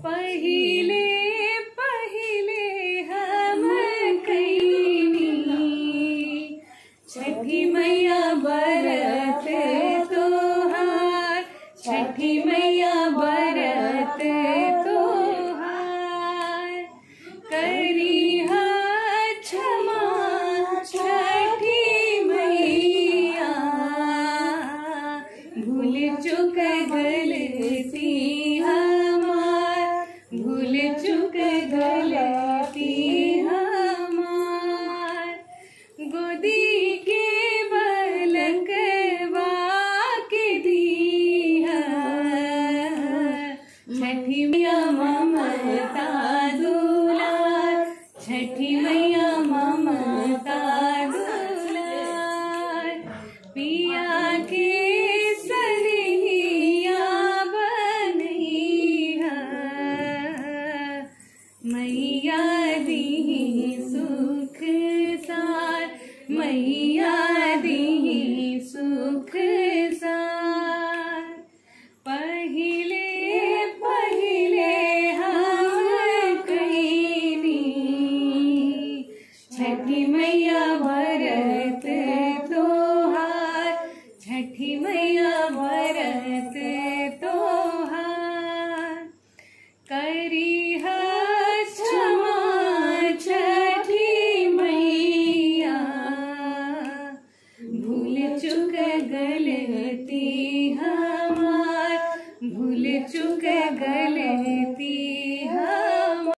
पहिले पहिले हम कईनी छठी मैया बरत तोहार, छठी मैया बरत तोहार। करिहा क्षमा छठी मैया, भूल चुक गलती हमार, भूल चुक गलती हमार। गोदी के बलकवा के दीहा, छठी मैया ममता दुलार, छठी मैया